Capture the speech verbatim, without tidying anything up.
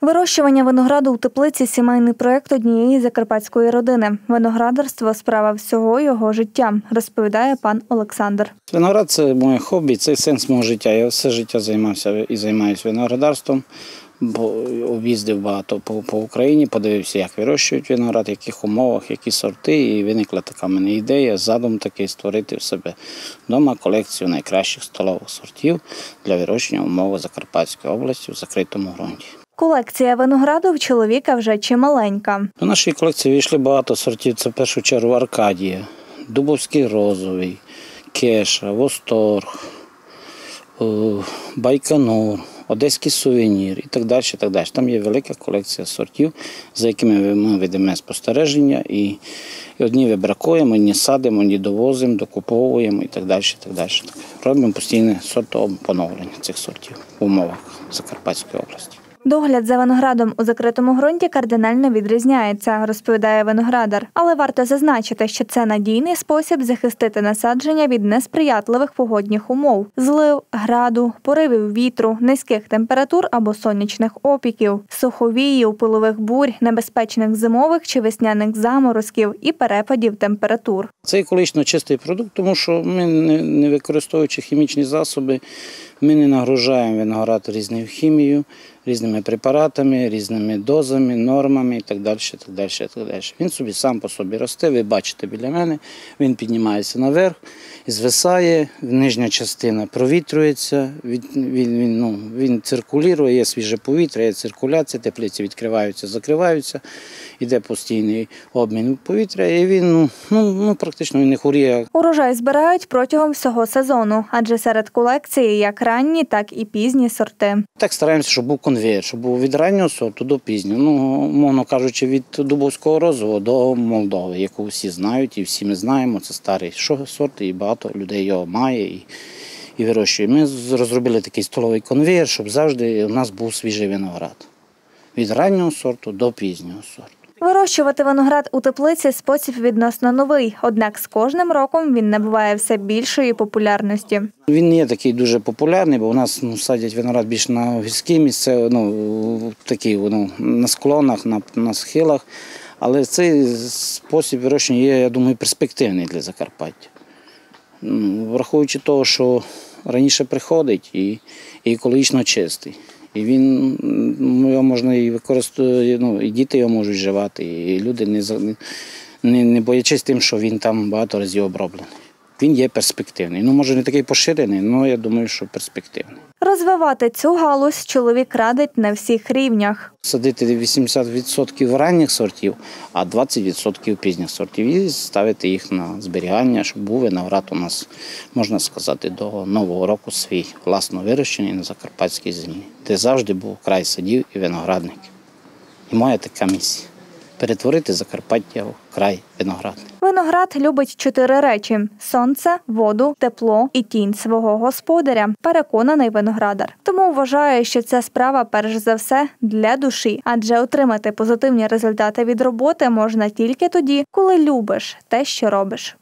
Вирощування винограду у теплиці – сімейний проєкт однієї закарпатської родини. Виноградарство – справа всього його життя, розповідає пан Олександр. Виноград – це моє хобі, це сенс мого життя. Я все життя займався і займаюся виноградарством, бо об'їздив багато по, по Україні, подивився, як вирощують виноград, в яких умовах, які сорти. І виникла така в мене ідея, задум такий створити в себе вдома колекцію найкращих столових сортів для вирощення в умовах Закарпатської області в закритому ґрунті. Колекція винограду в чоловіка вже чималенька. До нашої колекції вийшли багато сортів. Це в першу чергу Аркадія, Дубовський розовий, Кеша, Восторг, Байконур, Одеський сувенір і так далі. Так далі. Там є велика колекція сортів, за якими ми ведемо спостереження. І одні вибракуємо, одні садимо, одні довозимо, докуповуємо і так далі. Так далі. Робимо постійне сортово-поновлення цих сортів в умовах Закарпатської області. Догляд за виноградом у закритому ґрунті кардинально відрізняється, розповідає виноградар. Але варто зазначити, що це надійний спосіб захистити насадження від несприятливих погодних умов – злив, граду, поривів вітру, низьких температур або сонячних опіків, суховіїв, пилових бурь, небезпечних зимових чи весняних заморозків і перепадів температур. Це екологічно чистий продукт, тому що ми, не використовуючи хімічні засоби, ми не нагружаємо виноград різною хімією, різними препаратами, різними дозами, нормами і так далі, так далі, так далі. Він собі сам по собі росте, ви бачите біля мене, він піднімається наверх, звисає, нижня частина провітрюється, він, він, ну, він циркулює, є свіже повітря, є циркуляція, теплиці відкриваються, закриваються, йде постійний обмін повітря і він ну, ну, ну, практично він не хворіє. Урожай збирають протягом всього сезону, адже серед колекції як ранні, так і пізні сорти. Так стараємося, щоб був конвейер, щоб був від раннього сорту до пізнього. Ну, мовно кажучи, від Дубовського розового до Молдови, яку всі знають і всі ми знаємо, це старий сорт і багато людей його має і, і вирощує. Ми розробили такий столовий конвейер, щоб завжди у нас був свіжий виноград. Від раннього сорту до пізнього сорту. Вирощувати виноград у теплиці – спосіб відносно новий, однак з кожним роком він набуває все більшої популярності. Він не є такий дуже популярний, бо у нас ну, садять виноград більше на гірській місці, ну, такі, ну, на склонах, на, на схилах. Але цей спосіб вирощення є, я думаю, перспективний для Закарпаття. Враховуючи того, що раніше приходить і, і екологічно чистий. І він, його можна і використовувати, ну, і діти його можуть вживати, і люди не, не, не боячись тим, що він там багато разів оброблений. Він є перспективний. Ну, може, не такий поширений, але я думаю, що перспективний. Розвивати цю галузь чоловік радить на всіх рівнях. Садити вісімдесят відсотків ранніх сортів, а двадцять відсотків пізніх сортів і ставити їх на зберігання, щоб був виноград у нас, можна сказати, до Нового року свій, власно вирощений на закарпатській землі, де завжди був край садів і виноградників. І моя така місія – перетворити Закарпаття в край виноградник. Виноград любить чотири речі – сонце, воду, тепло і тінь свого господаря, переконаний виноградар. Тому вважаю, що ця справа перш за все для душі, адже отримати позитивні результати від роботи можна тільки тоді, коли любиш те, що робиш.